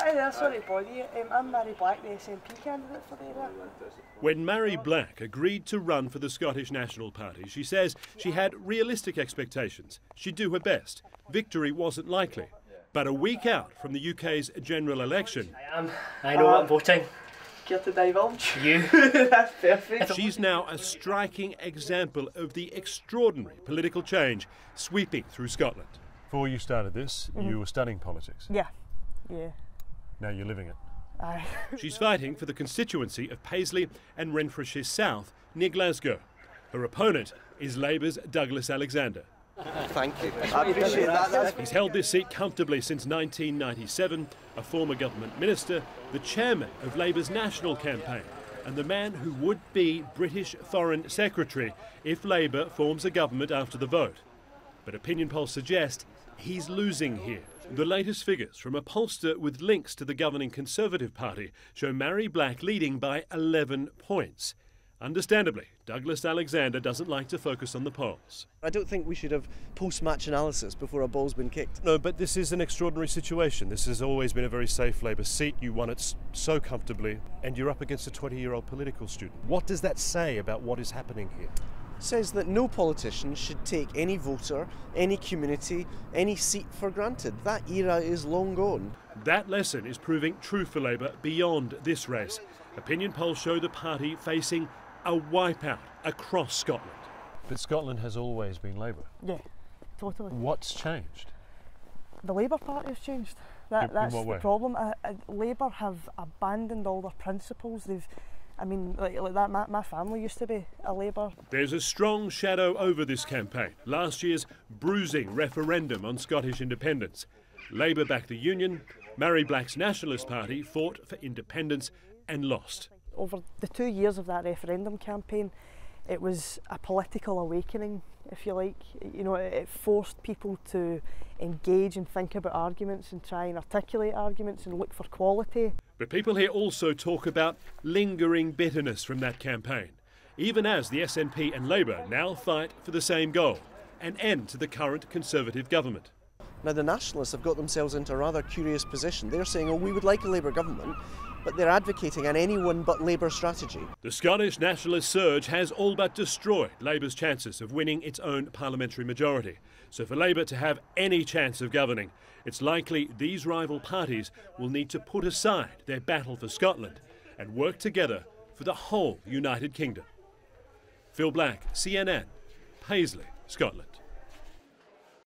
Hi there, sorry to bother you. I'm MHAIRI-BLACK, the SNP candidate for the area. When MHAIRI-BLACK agreed to run for the Scottish National Party, she says she had realistic expectations. She'd do her best. Victory wasn't likely. But a week out from the UK's general election... I know what I'm voting. Care to divulge? You. That's perfect. She's now a striking example of the extraordinary political change sweeping through Scotland. Before you started this, you were studying politics. Yeah. Now you're living it. Aye. She's fighting for the constituency of Paisley and Renfrewshire South, near Glasgow. Her opponent is Labour's Douglas Alexander. Thank you. I appreciate that. He's held this seat comfortably since 1997, a former government minister, the chairman of Labour's national campaign, and the man who would be British Foreign Secretary if Labour forms a government after the vote. But opinion polls suggest he's losing here. The latest figures from a pollster with links to the governing Conservative Party show MHAIRI-BLACK leading by 11 points. Understandably, Douglas Alexander doesn't like to focus on the polls. I don't think we should have post-match analysis before a ball's been kicked. No, but this is an extraordinary situation. This has always been a very safe Labour seat. You won it so comfortably, and you're up against a 20-year-old political student. What does that say about what is happening here? It says that no politician should take any voter, any community, any seat for granted. That era is long gone. That lesson is proving true for Labour beyond this race. Opinion polls show the party facing a wipeout across Scotland. But Scotland has always been Labour. Yeah, totally. What's changed? The Labour Party has changed. That's in what way? The problem. Labour have abandoned all their principles. Like that. My family used to be a Labour. There's a strong shadow over this campaign. Last year's bruising referendum on Scottish independence. Labour backed the Union. MHAIRI-BLACK's Nationalist Party fought for independence and lost. Over the 2 years of that referendum campaign, it was a political awakening, if you like. You know, it forced people to engage and think about arguments and try and articulate arguments and look for quality. But people here also talk about lingering bitterness from that campaign, even as the SNP and Labour now fight for the same goal, an end to the current Conservative government. Now the Nationalists have got themselves into a rather curious position. They're saying, oh, we would like a Labour government, but they're advocating an anyone but Labour strategy. The Scottish nationalist surge has all but destroyed Labour's chances of winning its own parliamentary majority. So for Labour to have any chance of governing, it's likely these rival parties will need to put aside their battle for Scotland and work together for the whole United Kingdom. Phil Black, CNN, Paisley, Scotland.